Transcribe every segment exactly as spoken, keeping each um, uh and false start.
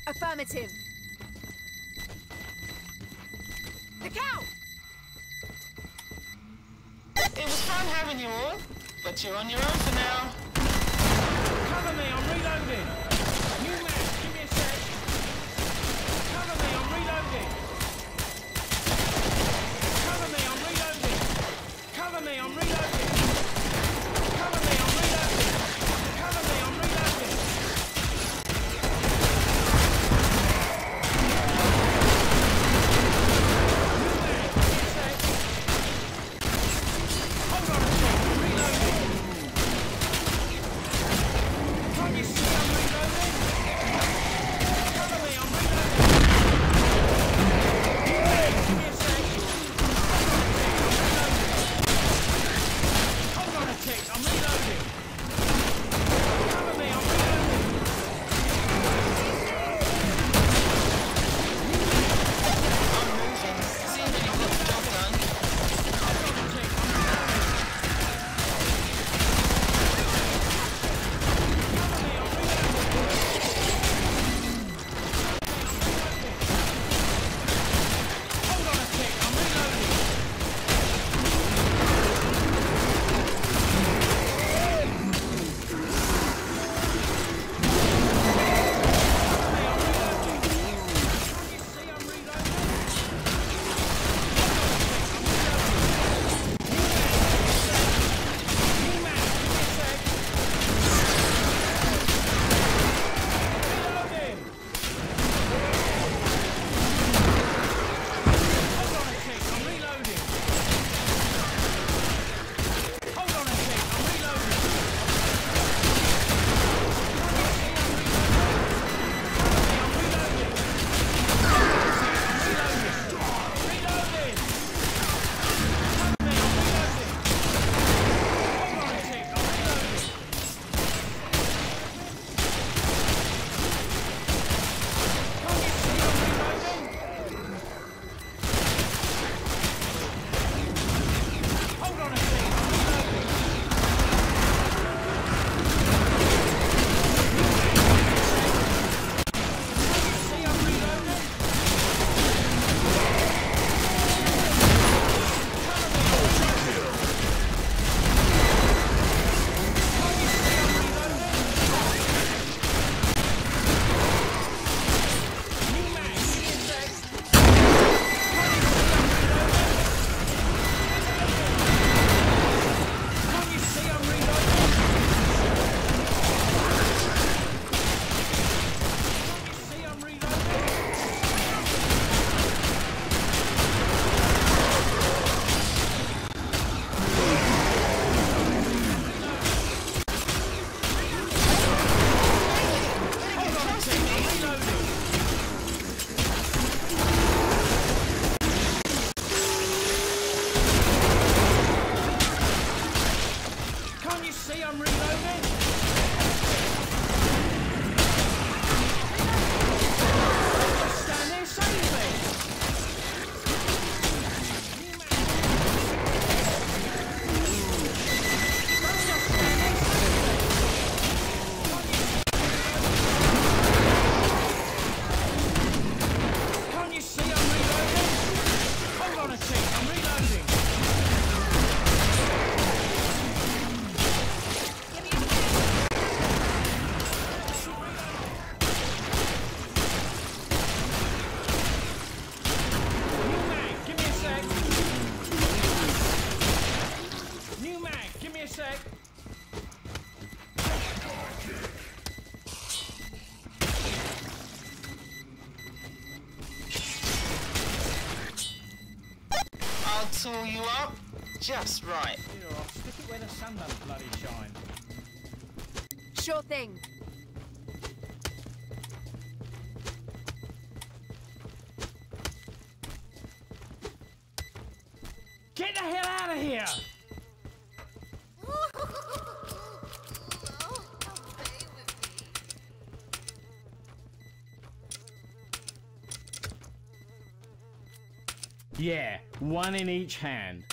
Affirmative. The cow! It was fun having you all, but you're on your own for now. Cover me, I'm reloading. New man, give me a sec. Cover me, I'm reloading. Cover me, I'm reloading. Cover me, I'm reloading. Cover me, I'm reloading. Cover me, I'm reloading. New man, give me a sec. Hold on a sec, I'm reloading. Can't you see I'm reloading? Cover me, I'm reloading. Give me a sec. Hold on a tick, I'm reloading. Cover me, I'm reloading. I'm moving. Seeing that you've got the job done. Hold on a tick, I'm reloading. Cover me, I'm reloading. Hold on a tick, I'm reloading. Can't you see I'm reloading? Just stand there, save me. Don't just stand there, save me. Can't you see I'm reloading? Hold on a tick, I'm reloading. New mag, give me a sec. New mag, give me a sec. I'll tool you up just right. Here, I'll stick it where the sun don't bloody shine. Sure thing. Get the hell out of here! Yeah, one in each hand.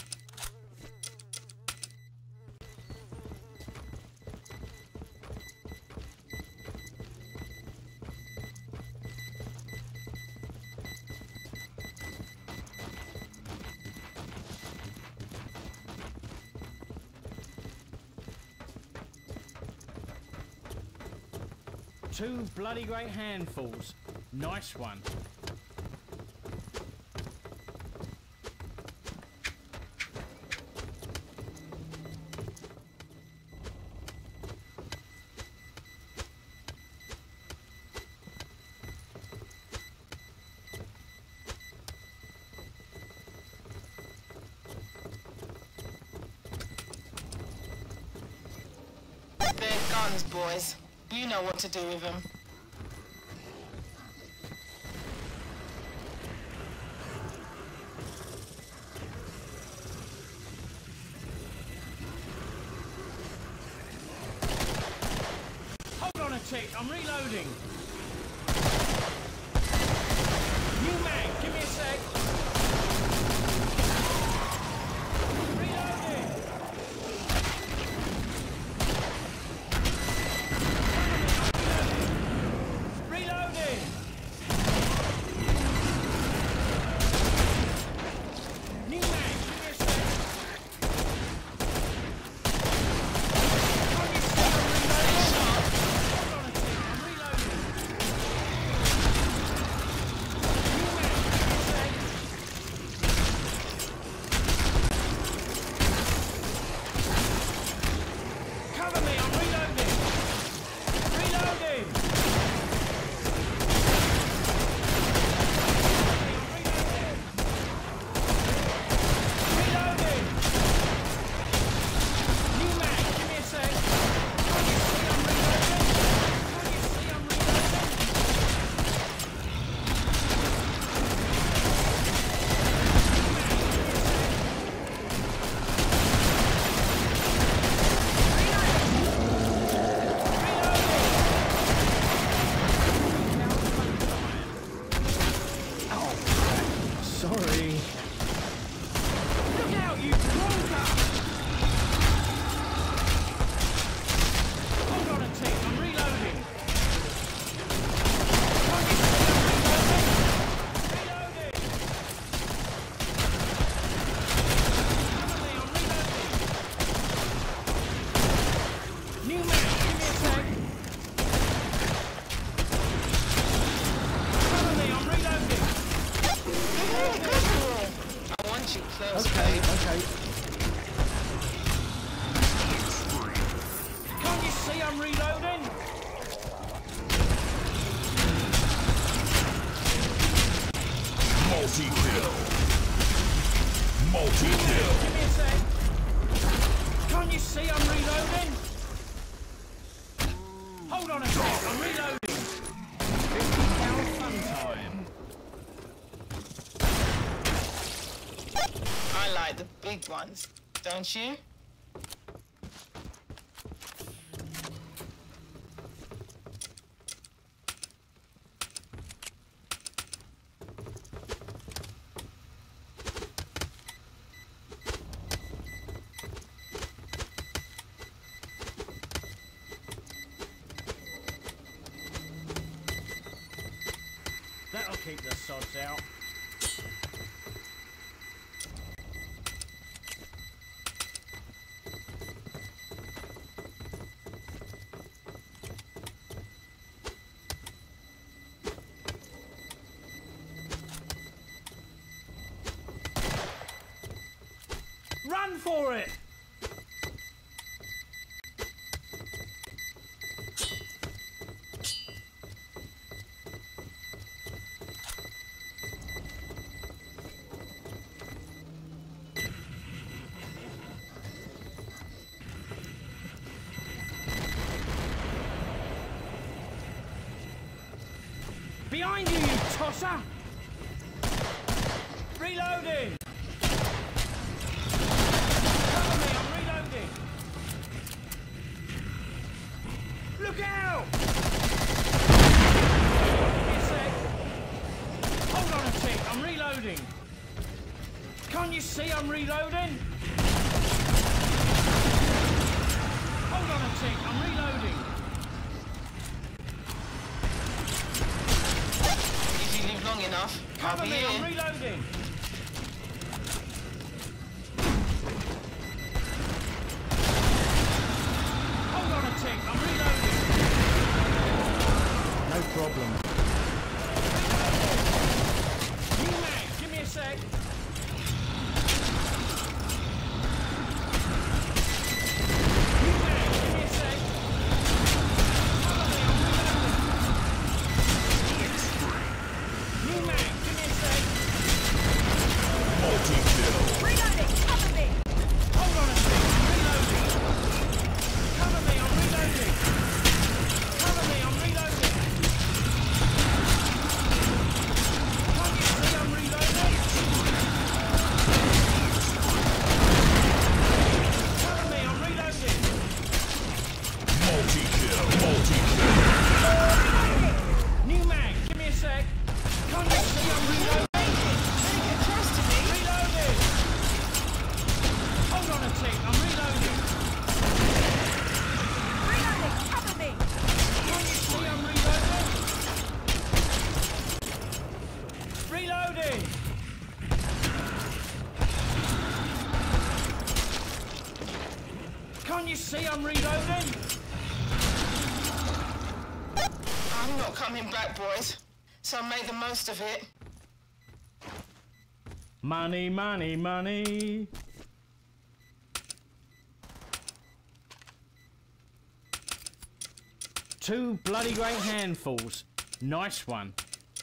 Two bloody great handfuls. Nice one. They're guns, boys. You know what to do with them. Hold on a tick, I'm reloading. New mag, give me a sec. Reloading. Reloading. New mag, give me a sec. Hold on a tick, I'm reloading. New mag, give me a sec. Cover me, I'm reloading. Reloading. Reloading. New mag, give me a sec. Can't you see I'm reloading? Can't you see I'm reloading? Sorry. Look out, you closer! Hold on a tick, I'm reloading. Can't you see I'm reloading? Reloading! Cover me, I'm reloading. New man, give me a sec. Cover me, I'm reloading. I want you close, Okay, babe. okay. Can't you see I'm reloading? Multi-kill. Multi-kill. Give me a sec. Can't you see I'm reloading? Hold on a sec, I'm reloading. fifty cal fun time. I like the big ones, don't you? That'll keep the sods out. Run for it! Behind you, you tosser! Reloading! Cover me, I'm reloading! Look out! Give me a sec. Hold on a tick, I'm reloading. Can't you see I'm reloading? Hold on a tick, I'm reloading. If you live long enough, I'll Cover be me, I'm here. reloading. Hold on a tick, I'm reloading. problem. You man, give me a sec. You man, give me a sec. Cover me, I'm reloading. You man, give me a sec. Multi-kill. Reloading! Cover me! Hold on a sec, I'm reloading. Cover me, I'm reloading. Cover me, I'm reloading. Can't you see I'm reloading? Cover me, I'm reloading. Multi-kill. Multi-kill. New mag, give me a sec. Can't you see I'm reloading? Better get close to me! Reloading. Hold on a tick, I'm reloading. Reloading! Cover me! Can't you see I'm reloading? Reloading. Can't you see I'm reloading? I'm not coming back, boys. So make the most of it. Money, money, money. Two bloody great handfuls. Nice one.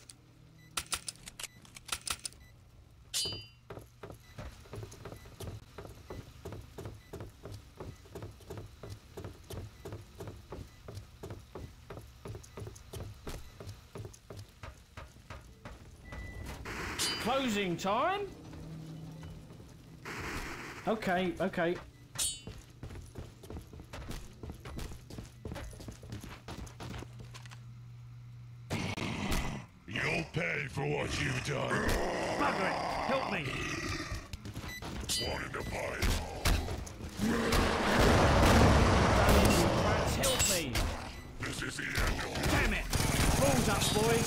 Closing time? Okay, okay. You'll pay for what you've done. Bugger it! Help me! Wanting to fight. Rats, help me! This is the end of it. Damn it! Balls up, boys!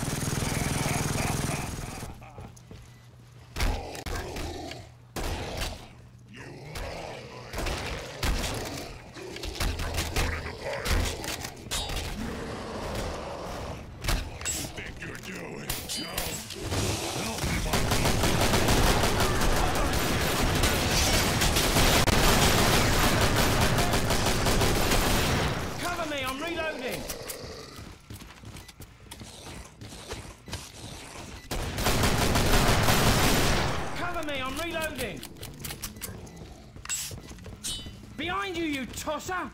Think you're doing? No. Help me, my Cover me, I'm reloading! Cover me, I'm reloading! Behind you, you tosser!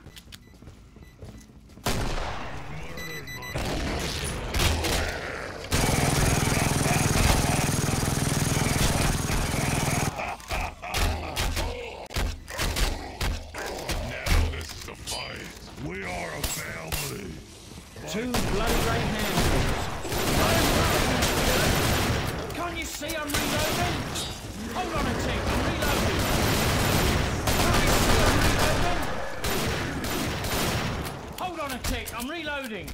Now this is a fight. We are a family. Two bloody great handfuls. Can't you see I'm reloading? Hold on a tick, I'm reloading. Can't you see I'm reloading? Hold on a tick, I'm reloading.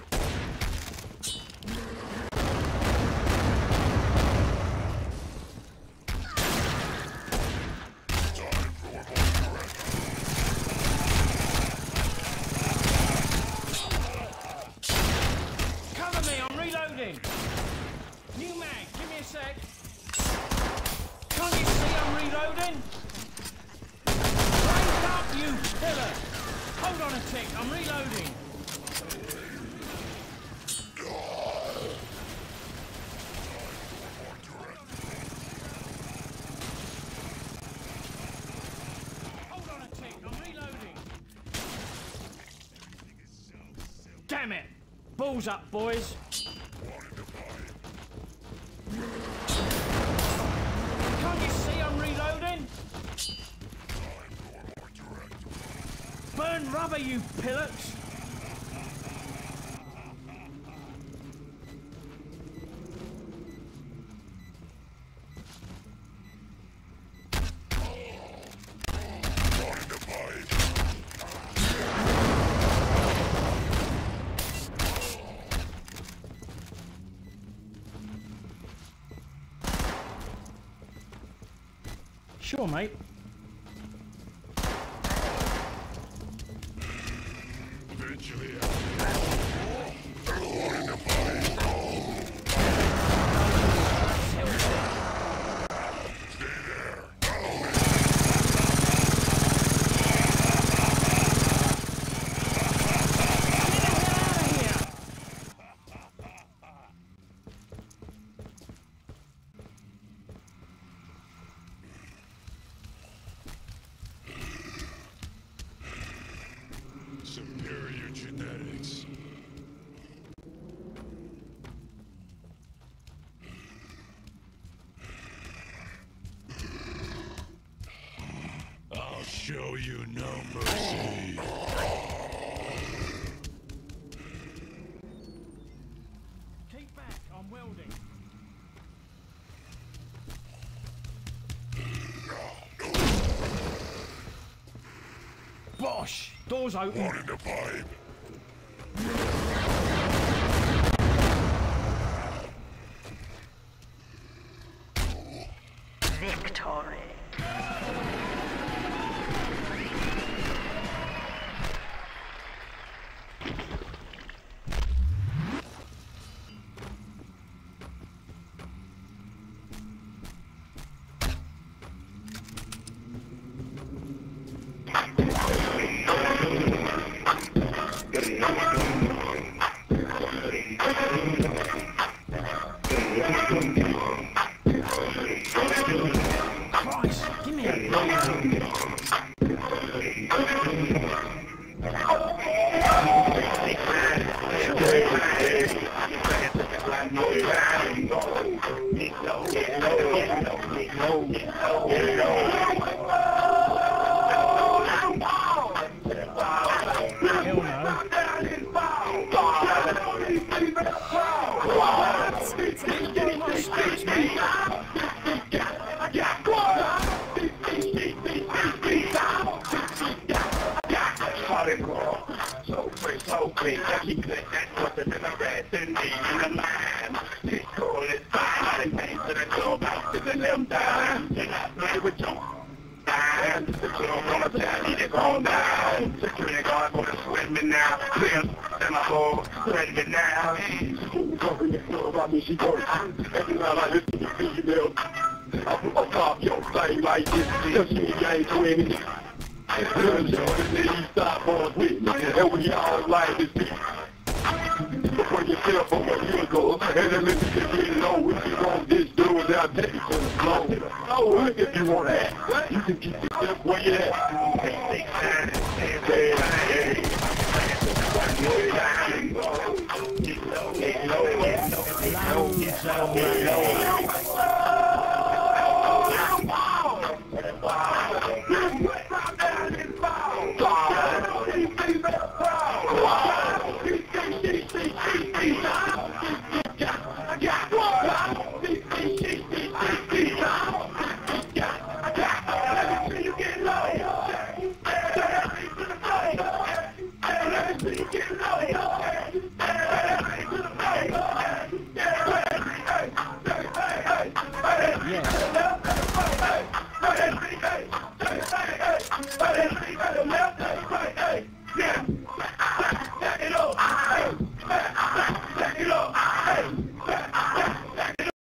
Cover me, I'm reloading. New mag, give me a sec. Can't you see I'm reloading? Break up, you pillar. Hold on a tick, I'm reloading. Hold on a tick, I'm reloading. Damn it! Balls up, boys. Can't you see I'm reloading? Burn rubber, you pillocks! Sure, mate. Eventually, I'll be wanting to you no mercy. Keep back, I'm welding. Bosh! Doors open. One in the pipe. Victory. Christ, give me a Hell no. Enjoy my speech, mate. So quick, so quick, I keep that closer than a rat to me in the line. This girl is fine, I to the club, back to the left down. And I play with John. Down, the club on the side, need it gone down. Security guard wanna swim me now. Clear, and my ball, ready me now. Cover the club, I mean she goes. Every night I listen to females. I put my top, yo, thing like this. Just me, I ain't doing anything. Stop on with me, and we all like this beat. Before you feel for what you go, and then listen to get low. If you want this dude, I'll take you to the flow. Oh, if you want to act, you can keep it up where you at. Hey, hey, hey, hey.